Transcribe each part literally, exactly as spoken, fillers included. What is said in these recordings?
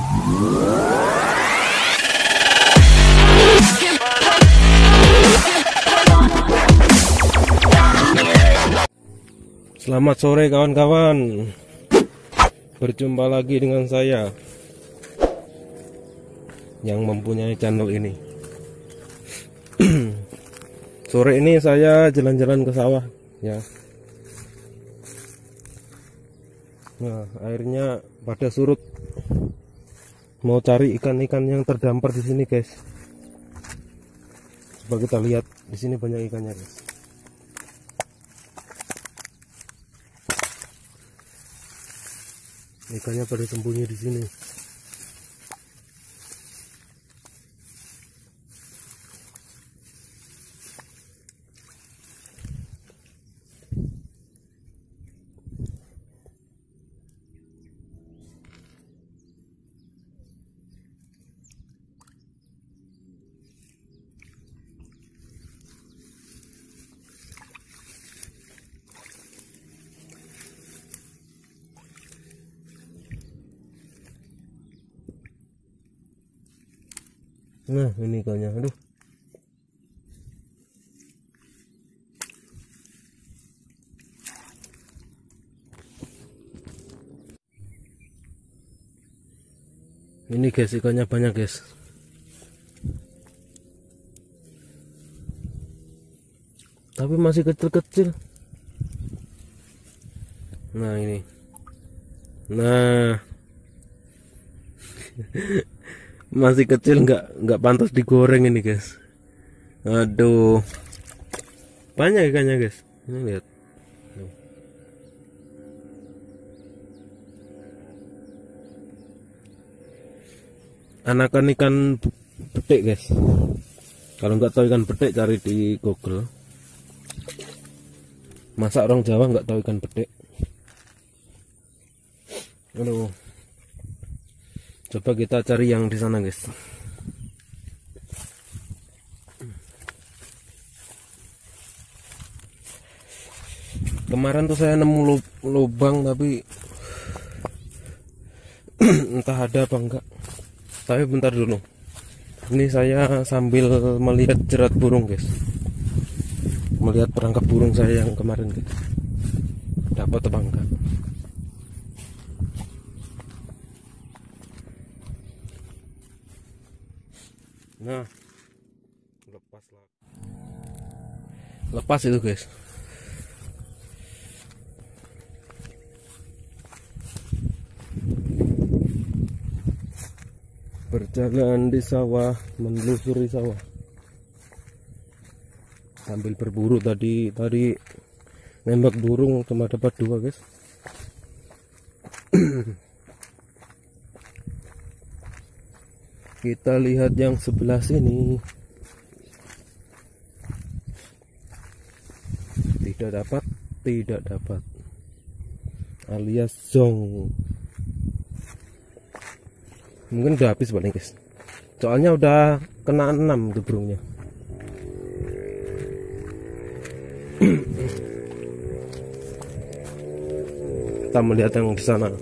Selamat sore kawan-kawan, berjumpa lagi dengan saya yang mempunyai channel ini. Sore ini saya jalan-jalan ke sawah ya. Nah, airnya pada surut. Mau cari ikan-ikan yang terdampar di sini, guys. Coba kita lihat, di sini banyak ikannya, guys. Ikannya pada sembunyi di sini. Nah, ini ikannya, aduh. Ini guys, ikannya banyak, guys. Tapi masih kecil-kecil. Nah, ini. Nah. Masih kecil, nggak nggak pantas digoreng ini, guys. Aduh, banyak ikannya, guys. Ini lihat. Anakan ikan betik, guys. Kalau nggak tahu ikan betik, cari di Google. Masa orang Jawa nggak tahu ikan betik? Aduh. Coba kita cari yang di sana, guys. Kemarin tuh saya nemu lubang, tapi entah ada apa enggak. Tapi bentar dulu. Ini saya sambil melihat jerat burung, guys. Melihat perangkap burung saya yang kemarin, guys. Dapat apa enggak? Nah, lepas lah. Lepas itu, guys. Berjalan di sawah, menelusuri sawah. Sambil berburu tadi, tadi nembak burung cuma dapat dua, guys. Kita lihat yang sebelah sini. Tidak dapat, tidak dapat. Alias zong. Mungkin udah habis paling, guys. Soalnya udah kena enam tuh burungnya. Kita melihat yang di sana.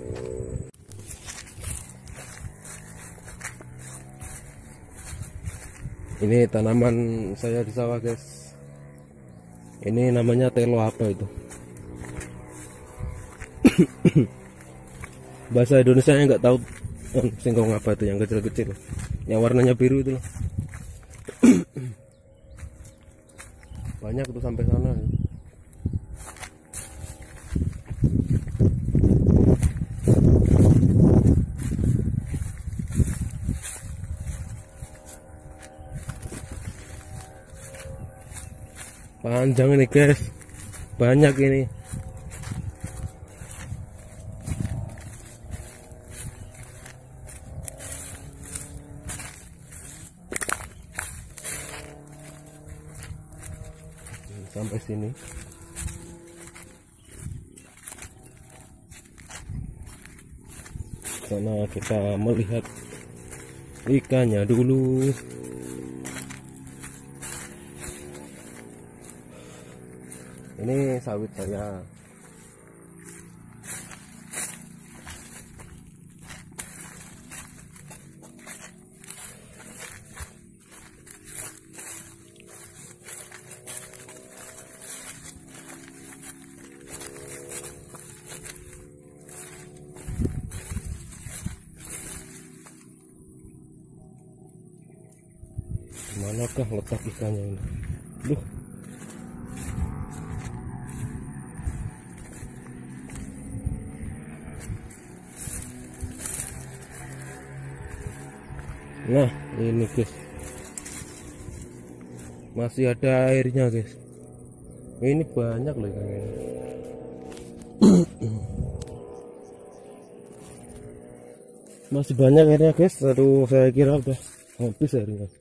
Ini tanaman saya di sawah, guys. Ini namanya telo apa itu? Bahasa Indonesia nya nggak tahu. Oh, singkong apa itu yang kecil-kecil, yang warnanya biru itu loh. Banyak tuh sampai sana. Panjang ini, guys. Banyak ini. Sampai sini. Sana kita melihat ikannya dulu. Ini sawit saya. Manakah letak ikannya ini? Duh. Nah, ini guys. Masih ada airnya, guys. Ini banyak loh ikannya ini. Masih banyak airnya, guys. Aduh, saya kira udah habis airnya.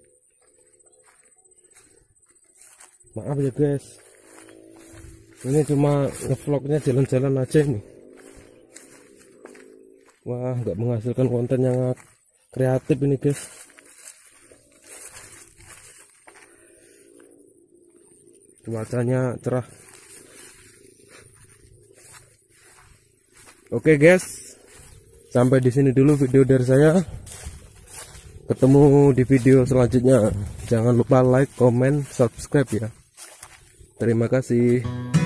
Maaf ya guys, ini cuma ngevlognya jalan-jalan aja ini. Wah, nggak menghasilkan konten yang kreatif ini guys. Cuacanya cerah. Oke guys, sampai di sini dulu video dari saya. Ketemu di video selanjutnya. Jangan lupa like, comment, subscribe ya. Terima kasih.